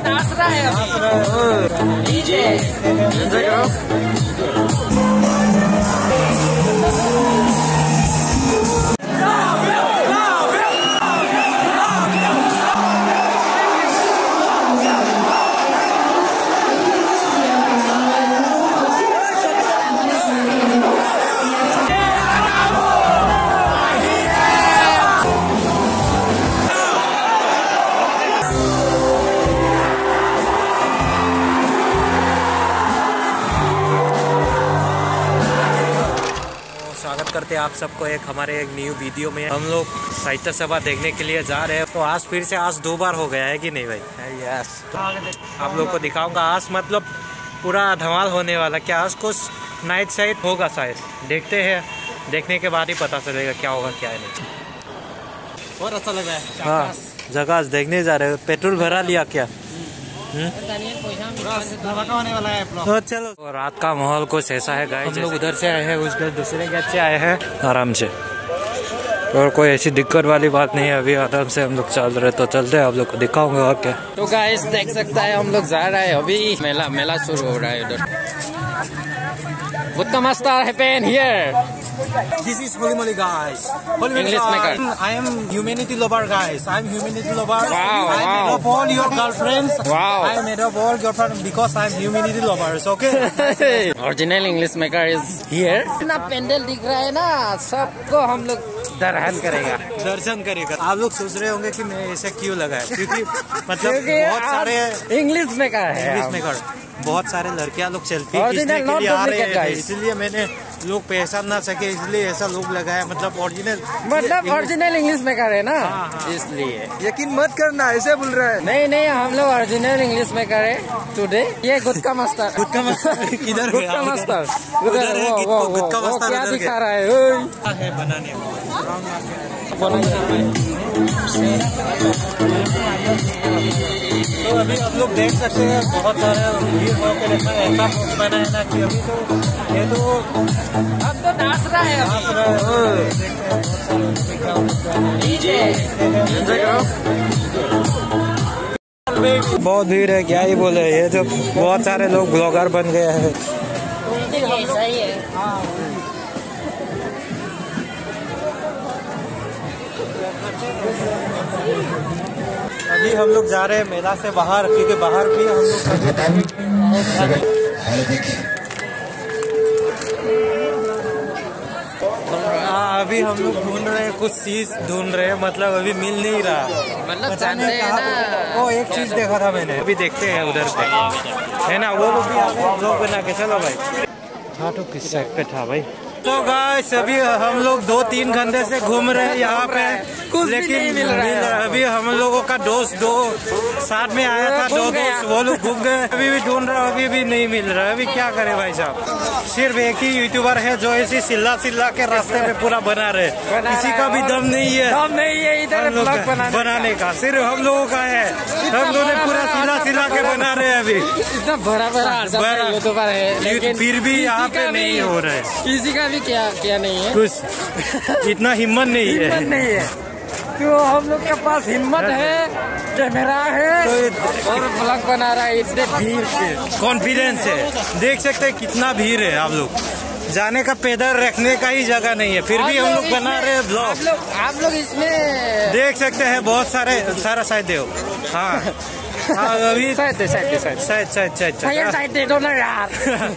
नाच रहा है डीजे। स्वागत करते हैं आप सबको हमारे एक न्यू वीडियो में। हम लोग साहित्य सभा देखने के लिए जा रहे हैं। तो आज फिर से आज 2 बार हो गया है कि नहीं भाई? यस। तो आप लोग को दिखाऊंगा आज मतलब पूरा धमाल होने वाला। क्या आज कुछ नाइट साइड होगा शायद, देखते हैं। देखने के बाद ही पता चलेगा क्या होगा क्या नहीं। बहुत अच्छा लग रहा है। हाँ, जगह देखने जा रहे हो। पेट्रोल भरा लिया क्या? होने वाला है। तो चलो। तो रात का माहौल कुछ ऐसा है गाइस। हम लोग उधर से आए हैं, उस दूसरे गेट से आए हैं आराम से, और कोई ऐसी दिक्कत वाली बात नहीं है। अभी आराम से हम लोग चल रहे, तो चलते हैं, आप लोग को दिखाऊंगा और क्या। तो गाइस देख सकता है हम लोग जा रहे हैं अभी। मेला शुरू हो रहा है उधर। Good master happen here. This is Holy Moly guys. English maker. I am humanity lover guys. I am humanity lover. Wow, I wow. made up all your girlfriends. Wow. I made up all girlfriends because I am humanity lovers. Okay. Original English maker is here. इतना पेंडल दिख रहा है ना, सबको हम लोग दर्शन करेगा। आप लोग सोच रहे होंगे कि मैं ऐसे क्यों लगाया, क्योंकि मतलब क्योंकि बहुत सारे इंग्लिश मेकर है। इंग्लिश मेकर बहुत सारे लड़कियां लोग सेल्फी Original, खींचने के not लिए आ रहे duplicate, हैं, guys. इसलिए मैंने लोग पहचान ना सके इसलिए ऐसा लोग लगाया। मतलब ओरिजिनल इंग्लिश मेकर है ना, हाँ। इसलिए यकीन मत करना, ऐसे बोल रहा है। नहीं हम लोग ओरिजिनल इंग्लिश मेकर है टुडे। ये गुटका मास्टर। गुटका मास्टर किधर गया? गुटका मास्टर उधर है, गुटका मास्टर क्या उधर दिखा गया। रहा है बनाने तो अभी आप लोग देख सकते हैं बहुत सारे भीड़ होकर ऐसा बना है ना कि अभी तो ये तो अब तो नाच रहा है। बहुत भीड़ है, क्या ही बोले। ये जो बहुत सारे लोग ब्लॉगर बन गए हैं। सही है। अभी हम लोग जा रहे हैं मेला से बाहर, क्योंकि बाहर भी हम लोग अभी हम लोग ढूंढ रहे हैं, कुछ चीज ढूंढ रहे हैं। मतलब अभी मिल नहीं रहा, मतलब जानते हैं ना। वो एक चीज देखा था मैंने, अभी देखते हैं उधर पे है ना। वो लोग भी लोग बना के चलो भाई। हाँ, तो किस साइड पे था भाई? तो गाइस अभी हम लोग 2-3 घंटे से घूम रहे हैं यहाँ पे, लेकिन मिल रहा है। अभी हम लोगों का दोस्त दो साथ में आया था, 2 दोस्त, वो लोग घूम गए। अभी भी ढूंढ रहा हूँ, अभी भी नहीं मिल रहा है। अभी क्या करे भाई साहब? सिर्फ एक ही यूट्यूबर है जो ऐसी सिल्ला के रास्ते पे पूरा बना रहे। किसी का भी दम नहीं है इधर बनाने का, सिर्फ हम लोगों का है। हम लोग पूरा सिला के बना रहे हैं। अभी इतना बड़ा यूट्यूबर है, लेकिन फिर भी यहाँ पे नहीं हो रहा है। किसी का भी क्या नहीं है, कुछ इतना हिम्मत नहीं है। तो हम लोग के पास हिम्मत है, कैमरा है और ब्लॉग बना रहा है। इतने भीड़ से कॉन्फिडेंस है। देख सकते हैं कितना भीड़ है। आप लोग जाने का पैदल रखने का ही जगह नहीं है, फिर भी हम लोग बना रहे हैं ब्लॉग। आप लोग इसमें देख सकते हैं बहुत सारा साइड दे। हाँ अभी साइड दे दो ना यार।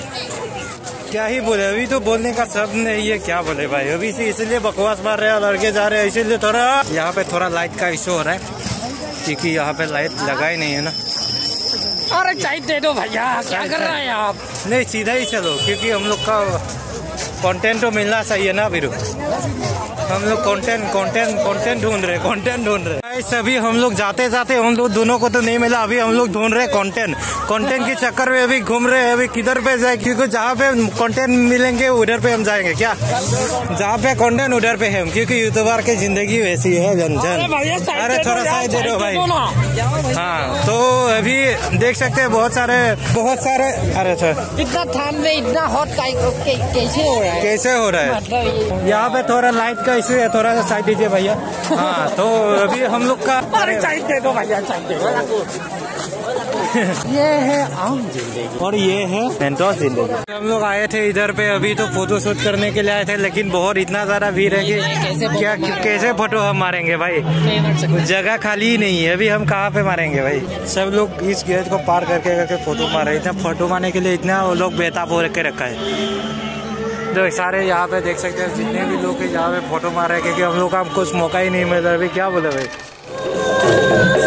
क्या ही बोले, अभी तो बोलने का शब्द नहीं है, क्या बोले भाई। अभी से इसलिए बकवास मार रहे हैं, लड़के जा रहे हैं, इसीलिए थोड़ा यहाँ पे थोड़ा लाइट का इशू हो रहा है, क्योंकि यहाँ पे लाइट लगा ही नहीं है ना। अरे चाय दे दो भैया, क्या कर रहे हैं आप? नहीं, सीधा ही चलो, क्योंकि हम लोग का कंटेंट तो मिलना चाहिए ना। फिर हम लोग कंटेंट ढूंढ रहे। सभी हम लोग जाते हम लोग दोनों को तो नहीं मिला। अभी हम लोग ढूंढ रहे कंटेंट के चक्कर में अभी घूम रहे हैं। अभी किधर पे जाए, क्योंकि जहाँ पे कंटेंट मिलेंगे उधर पे हम जाएंगे। क्या जहाँ पे कंटेंट उधर पे हम, क्योंकि यूट्यूबर की जिंदगी वैसी है। जन अरे थोड़ा साइड दे दो भाई। हाँ, तो अभी देख सकते हैं बहुत सारे अरे सर इतना ठंड में इतना हॉट कैसे हो रहा है? मतलब यहाँ पे थोड़ा लाइट का इशू है, थोड़ा सा साइड दीजिए भैया। हाँ, तो अभी हम लोग का अरे साइड दे दो भैया, साइड दे दो। ये है आम जिंदगी और ये है सेंटोस जिंदगी। हम लोग आए थे इधर पे अभी तो फोटो शूट करने के लिए आए थे, लेकिन बहुत इतना ज्यादा भीड़ है कि क्या कैसे फोटो हम मारेंगे भाई, जगह खाली ही नहीं है। अभी हम कहाँ पे मारेंगे भाई, सब लोग इस गेट को पार करके फोटो मार रहे हैं। फोटो मारने के लिए इतना वो लोग बेताब हो के रखा है। जो सारे यहाँ पे देख सकते हैं जितने भी लोग यहाँ पे फोटो मार रहे हैं, क्योंकि हम लोग का कुछ मौका ही नहीं मिल रहा। अभी क्या बोले भाई।